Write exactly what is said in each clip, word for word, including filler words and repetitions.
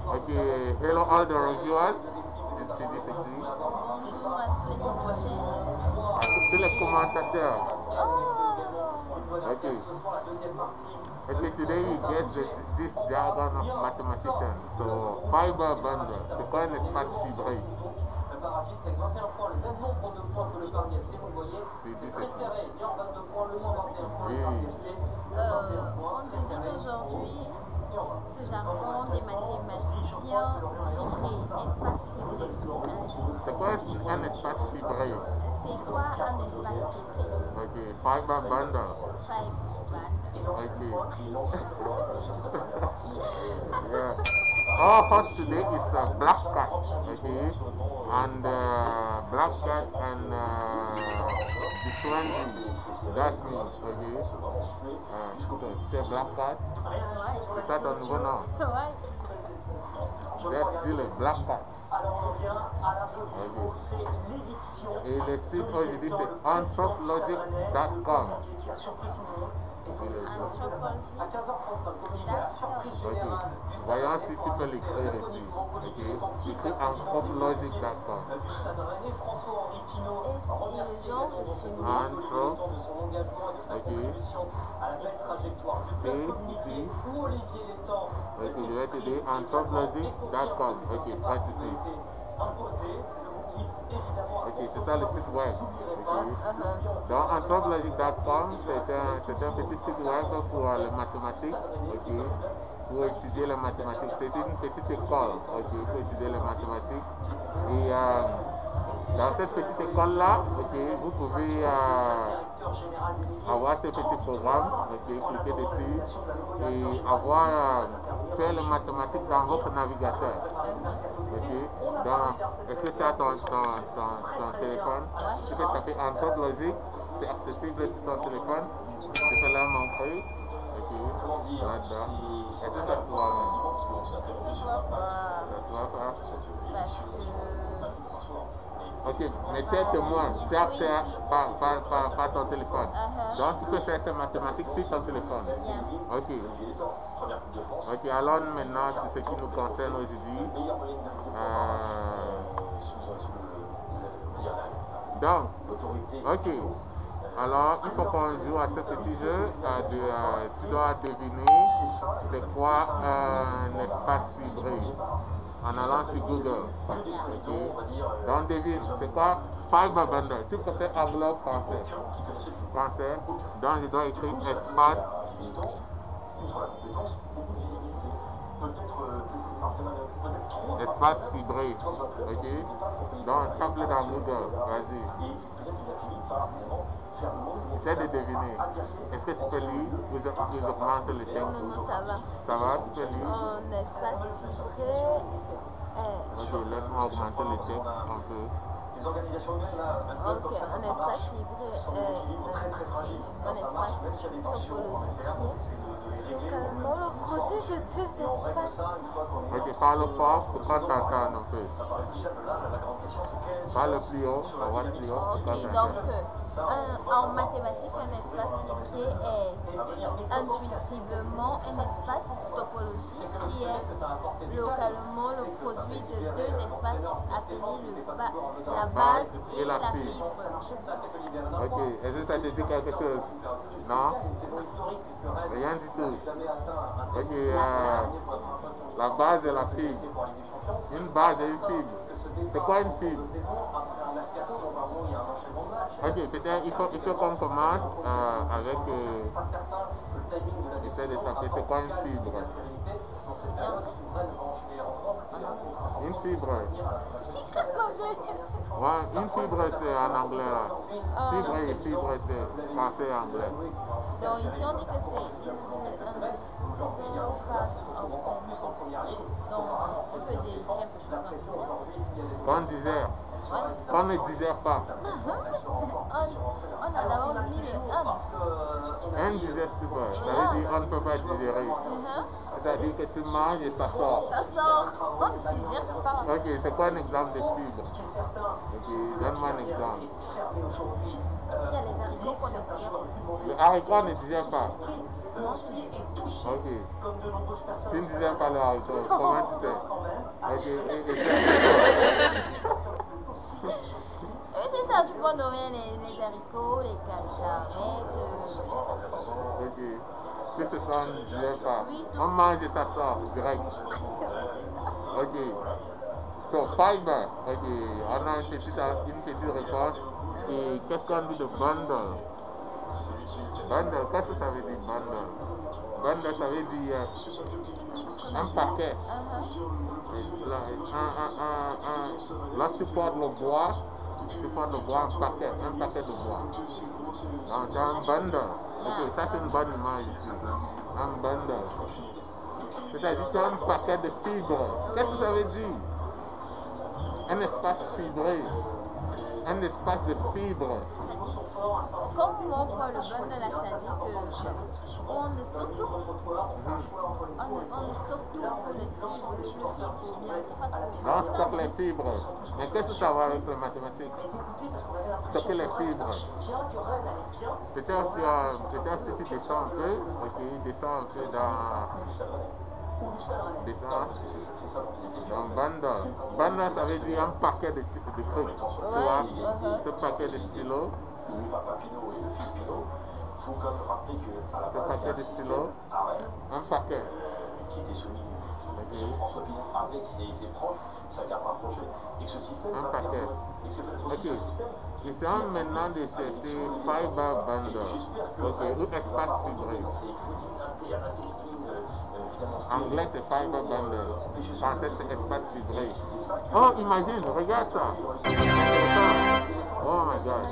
Ok, hello all the reviewers. Tu, tu dis ceci. Bonjour à tous les commentaires. À tous les commentateurs. Oh. Okay. Okay, today we get the, this jargon of mathematicians. So, fiber bundle, c'est quoi un espace fibré? Le barragiste avec vingt et un points, le même nombre de points que le bar D F C, vous le voyez, c'est très serré. Lyon vingt-deux points, Le Mans vingt et un points, le bar D F C, vingt et un points. On devine aujourd'hui ce jargon des mathématiciens fibré, espace fibré. C'est quoi un espace fibré? C'est quoi un espace fibré? Ok, fiber bundle. Fiber bundle. Okay. Yeah. Our host today is uh, Black Cat, okay, and uh, Black Cat and uh, the Swansea. That's me, okay. Uh, so c'est Black Cat. C'est ça ton nouveau nom? Ouais. Just dis le Black Cat. Alors on vient à la photo, c'est l'éviction. Et le site aujourd'hui c'est anthropologic dot com. Qui a surpris tout le monde. Anthropologie. À quinze heures trente-cinq, communiqué, surprise générale. Ok, voyons si tu peux l'écrire ici. Ok, écris anthropologic dot com. Du Stade Rennais, François-Henri Pinault Et le genre, je suis Anthro. de son engagement et de sa contribution à la belle trajectoire du club communiqué où Olivier Létang Ok, je vais te dire anthropologic dot com. Ok, presse ici. imposé. Je vous quitte évidemment. Ok, c'est ça le site web. Ok. Uh-huh. Donc anthropologic dot com, c'est un, c'est un petit site web pour les mathématiques. Ok. Pour étudier les mathématiques. C'est une petite école, ok, pour étudier les mathématiques. Et euh, dans cette petite école-là, ok, vous pouvez euh, avoir ces petits programmes, ok, cliquer dessus et avoir euh, faire les mathématiques dans votre navigateur. Ok. Donc, est-ce que tu as ton, ton, ton, ton téléphone? Tu peux taper anthropologique, c'est accessible sur ton téléphone. Tu peux la montrer. Ok, là-dedans. Est-ce que ça se voit même? Ça se voit pas? Parce que... Ok, mais tu es témoin, tu as accès par, par, par, par ton téléphone. Uh-huh. Donc tu peux faire ces mathématiques sur ton téléphone. Yeah. Ok. Ok, alors maintenant, c'est ce qui nous concerne aujourd'hui. Euh... Donc, ok. Alors, il faut qu'on joue à ce petit jeu. Euh, de, euh, tu dois deviner c'est quoi un espace fibré en allant sur Google. Okay. Donc, devine, c'est quoi fiber bundle? Tu préfères anglais ou français? Français. Donc, je dois écrire espace. Espace fibré. Ok. Donc, tape-le dans Google. Vas-y. Essaie de deviner. Est-ce que tu peux lire ou je, ou je augmente le texte? Non, non, ça va. Ça va, tu peux lire? En espace fibré... Euh, ok, laisse-moi augmenter le texte un peu. Les organisations humaines, là, ok, un espace fibré est un espace topologique qui est localement le produit de deux espaces. Ok, parle fort pour qu'on t'entende un peu. Parle plus haut, on va plus haut. Ok, donc un, en mathématiques, un espace fibré est intuitivement un espace topologique qui est localement le produit de deux espaces appelés le ba la base et, et la, la fibre. fibre. Ok, est-ce que ça te dit quelque chose? Non? Rien du tout. Ok, euh, la base et la fibre. Une base et une fibre. C'est quoi une fibre? Ok, peut-être il faut, il faut qu'on commence euh, avec... Euh, essaie de taper, c'est quoi une fibre? Une fibre. Ouais, une fibre c'est en anglais là. Fibre et fibre c'est français et anglais. Donc ici on dit que c'est donc on peut dire quelque chose comme ça. Qu'on digère. Qu'on ne digère pas. on, on a d'abord mis le un. Indigestible, ça veut dire on ne peut pas digérer. Uh-huh. C'est-à-dire que tu manges et ça sort. Ça sort, on ne digère pas. Ok, c'est quoi un exemple de fibre? Ok, donne-moi un exemple. Il y a les haricots qu'on ne digère pas. Les haricots ne digèrent pas. financier est touché, Ok. comme de nombreuses personnes. Tu ne disais pas le haricot. Comment tu sais? Ok. Et, et c'est Oui, c'est ça, tu peux nommer les, les haricots, les cacahuètes, euh, je sais pas trop. Ok. Tout ce soir, on ne disait pas. Oui, On mange et ça sort direct. Ok. So, fiber. Ok. On a une petite, une petite réponse. Et qu'est-ce qu'on dit de bundle? Bundle, qu'est-ce que ça veut dire bundle? Bundle, ça veut dire euh, un paquet. Uh-huh. Là, un, un, un, un. Lorsque tu portes le bois, tu portes le bois, un paquet, un paquet de bois. Donc, tu as un bundle. Ok, ça c'est une bonne image ici. Un bundle. C'est-à-dire, tu as un paquet de fibres. Qu'est-ce que ça veut dire? Un espace fibré. Un espace de fibres. Quand on prend le bundle, c'est-à-dire qu'on stocke tout. On, on stocke tout, le fibre, le fibre, bien, je sais pas trop. Non, on stocke les fibres. Mais qu'est-ce que ça va avec les mathématiques? Stocker les fibres. Peut-être si, euh, peut-être si tu descends un peu, ok, descends un peu dans... Descends. Dans bundle. Bundle, ça veut dire un paquet de, de trucs. Ouais, tu vois, uh-huh. Ce paquet de stylos. Ce paquet de stylos. Un paquet. Okay. Avec ses, ses proches, sa carte rapprochée, et que ce système un va paquet. Et c'est peut-être Ok. aussi ce système. Essayons maintenant de chercher fiber bundle. Ok, ou espace fibré. Anglais c'est fiber bundle. Français c'est espace fibré. Oh, imagine, regarde ça. Oh my god.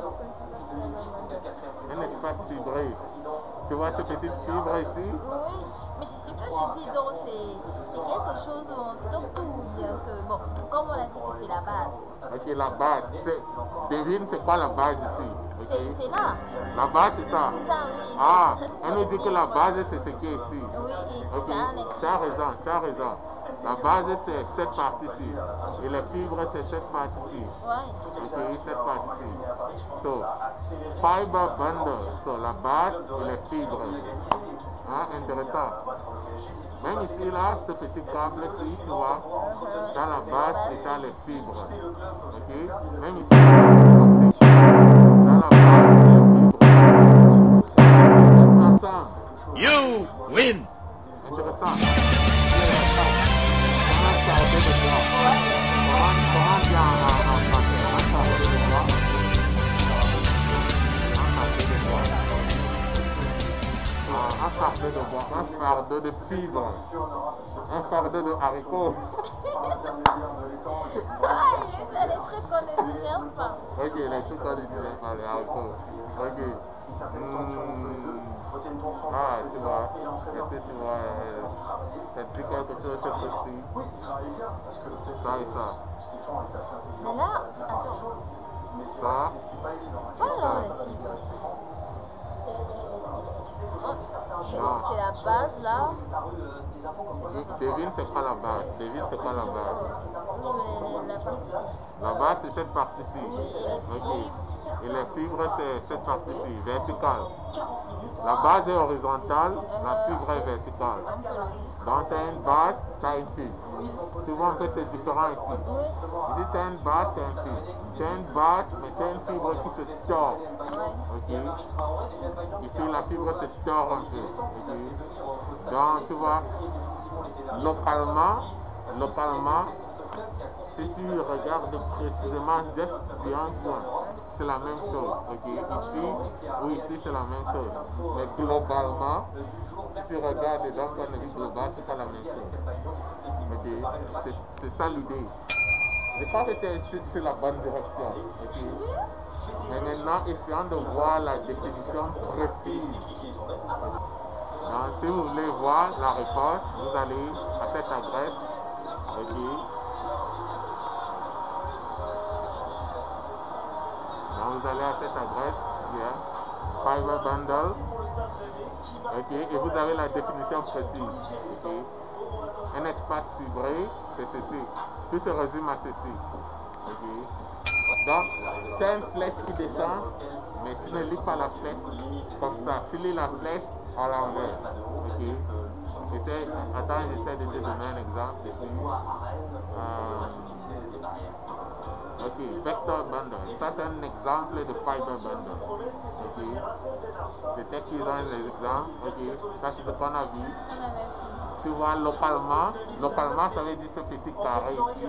Un espace fibré. Tu vois ces petites fibres ici? Oui, mais c'est ce que j'ai dit, donc c'est quelque chose où on stocke tout, bien que, bon, comme on a dit que c'est la base. Ok, la base. Devine c'est quoi la base ici? Okay. C'est là. La base c'est ça? C'est ça, oui. Ah, ça, on nous dit que la base c'est ce qui est ici. Oui, et c'est okay. ça. Tu as raison, tu as raison. La base c'est cette partie-ci. Et les fibres c'est cette partie-ci. Ouais. Ok, cette partie-ci. So, fiber bundle. So, la base et les fibres. Hein, intéressant. Même ici, là, ce petit câble-ci, tu vois, tu as la base et tu as les fibres. Ok? Même ici, tu as la base et les fibres. Ensemble. You win! Intéressant. Comment starter de bois? Comment, comment dire en, en, en français? Comment starter de bois? Comment starter de bois? Un fardeau de bois, un fardeau de fibres, un fardeau de haricots. Ah, il est les trucs qu'on ne digère pas. Ok, les trucs qu'on ne digère pas, les haricots. Ok. Mmh. Ah, tu vois, est-ce que tu vois, euh, ça te dit quelque chose ce truc-ci? Ça et ça. Mais là, attends. Ça. Voilà les fibres aussi. Oh, c'est la base là. Devine c'est quoi la base? Devine c'est quoi la base? Oui, mais la partie ici. La base c'est cette partie-ci. Oui, Ok. Et les fibres c'est cette partie-ci, verticale. La base est horizontale, la fibre est verticale. Donc tu as une base, tu as une fibre. Tu vois un peu c'est différent ici. Ici tu as une base, tu as une fibre. Tu as une base, mais tu as une fibre qui se tord. Ok. Ici la fibre se tord un peu. Ok. Donc tu vois, localement, localement, si tu regardes précisément juste sur un point, c'est la même chose. Ok. Ici ou ici c'est la même chose. Mais globalement, si tu regardes d'un point de vue global, c'est pas la même chose. Ok. C'est ça l'idée. Je crois que tu es sur la bonne direction. Okay. Mais maintenant, essayons de voir la définition précise. Donc, si vous voulez voir la réponse, vous allez à cette adresse. Okay. Donc, vous allez à cette adresse. Yeah. Fiber bundle. Okay. Et vous avez la définition précise. Okay. Un espace fibré, c'est ceci. Tout se résume à ceci. Okay. Donc, tu as une flèche qui descend, mais tu ne lis pas la flèche comme ça. Tu lis la flèche à l'envers. Ok. Essaie, attends, j'essaie de te donner un exemple ici. Euh, ok, vector bundle. Ça c'est un exemple de fiber bundle. Ok. Peut-être qu'ils ont des exemples. Ok. Ça c'est ce qu'on a vu. Tu vois localement, localement ça veut dire ce petit carré ici.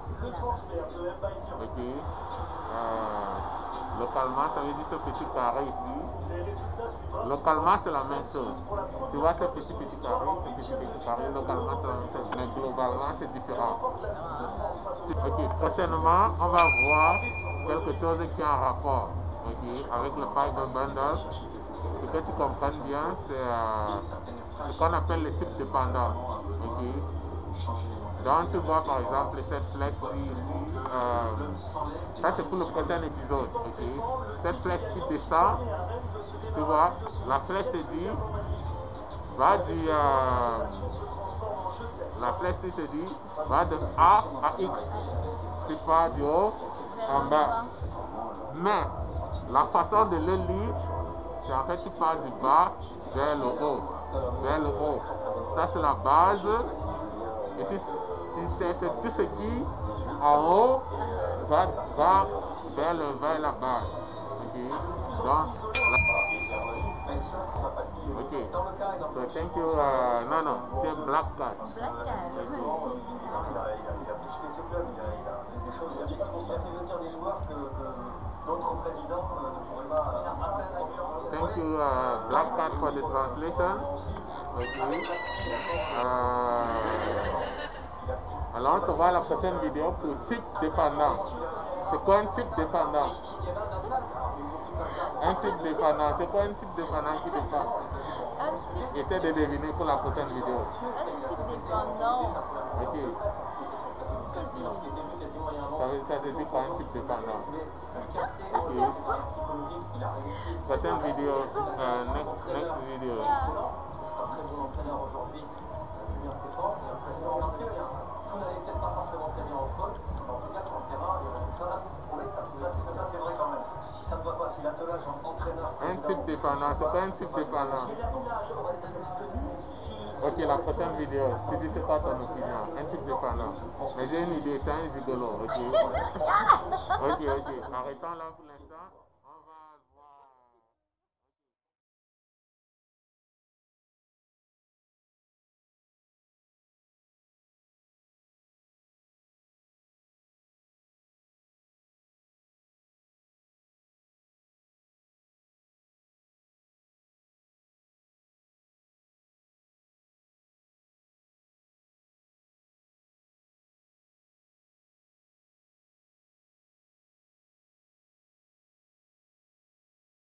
Ok. Euh, localement ça veut dire ce petit carré ici. Localement c'est la même chose. Tu vois ce petit petit carré, ce petit petit carré, localement c'est la même chose, mais globalement c'est différent. Ok, prochainement on va voir quelque chose qui a un rapport, ok, avec le fiber bundle. Pour que tu comprennes bien, c'est euh, ce qu'on appelle le type dépendant. Ok. Donc tu vois par exemple cette flèche-ci ici, euh, ça c'est pour le prochain épisode. Ok. Cette flèche qui descend, tu vois, la flèche te dit, va du, euh, la flèche te dit, va de A à X. Tu pars du haut en bas. Mais la façon de le lire, c'est en fait tu pars du bas vers le haut, vers le haut. Ça c'est la base. Et tu, tu cherches tout ce qui en haut va, va vers, le, vers la base. Ok. Donc, ok. So thank you. Uh, non, non, c'est Black Cat. Black Cat. Thank you, uh, Black Cat, for the translation. Okay. Uh, alors, on se voit la prochaine vidéo pour type dépendant. C'est quoi un type dépendant? Un type dépendant, c'est quoi un type dépendant qui dépend? Essaie de deviner pour la prochaine vidéo. Un type dépendant. Ok. Ça veut, ça veut dire quoi un type dépendant? Ok. Prochaine vidéo, uh, next, next video. Un type dépendant, c'est quoi un type dépendant? Ok, la prochaine vidéo, tu dis c'est quoi ton opinion? Un type dépendant. Mais j'ai une idée, c'est un gigolo, ok? Ok, ok, arrêtons là pour l'instant.